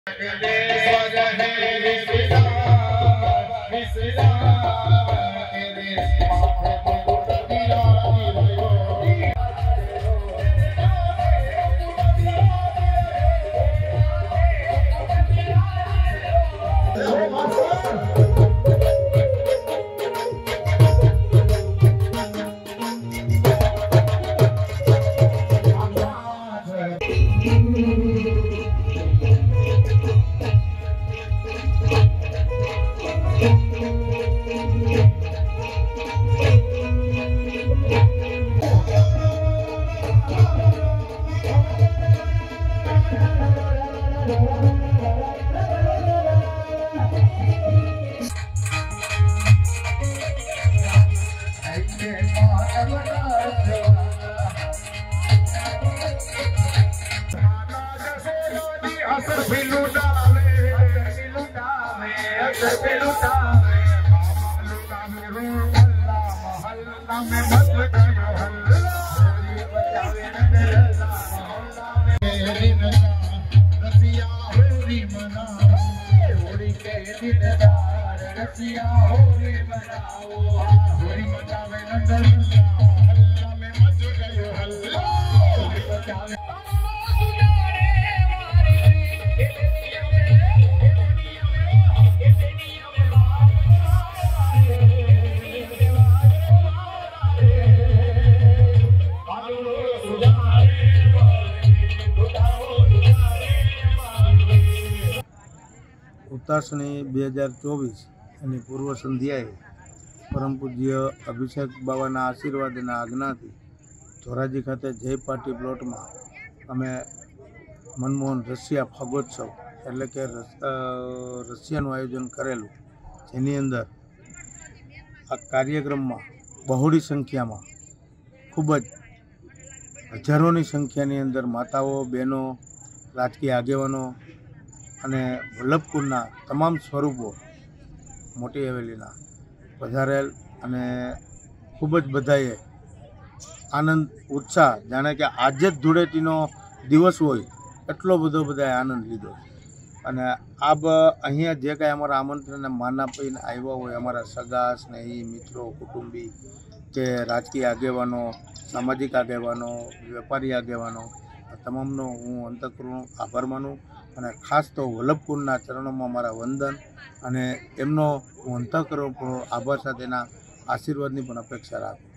ઉતાસણી 2024 અને પૂર્વ સંધ્યાએ પરમ પૂજ્ય અભિષેક બાવાના આશીર્વાદ અને આજ્ઞાથી ધોરાજી ખાતે જય પાર્ટી પ્લોટમાં અમે મનમોહન રસિયા ફાગોત્સવ એટલે કે રસિયાનું આયોજન કરેલું, જેની અંદર આ કાર્યક્રમમાં બહોળી સંખ્યામાં ખૂબ જ હજારોની સંખ્યાની અંદર માતાઓ, બહેનો, રાજકીય આગેવાનો અને વલ્લભકુંડના તમામ સ્વરૂપો મોટી હવેલીના પધારેલ અને ખૂબ જ બધાએ આનંદ ઉત્સાહ, જાણે કે આજે જ ધૂળેટીનો દિવસ હોય એટલો બધો બધાએ આનંદ લીધો. અને અહીંયા જે કાંઈ અમારા આમંત્રણને માન આપીને આવ્યા હોય, અમારા સગા, સ્નેહી, મિત્રો, કુટુંબી કે રાજકીય આગેવાનો, સામાજિક આગેવાનો, વેપારી આગેવાનો, તમામનો હું અંતઃકરણ આભાર માનું. અને ખાસ તો વલ્લભકુંડના ચરણોમાં મારા વંદન અને એમનો હું અંતઃકરણ આભાર સાથેના આશીર્વાદની પણ અપેક્ષા રાખું.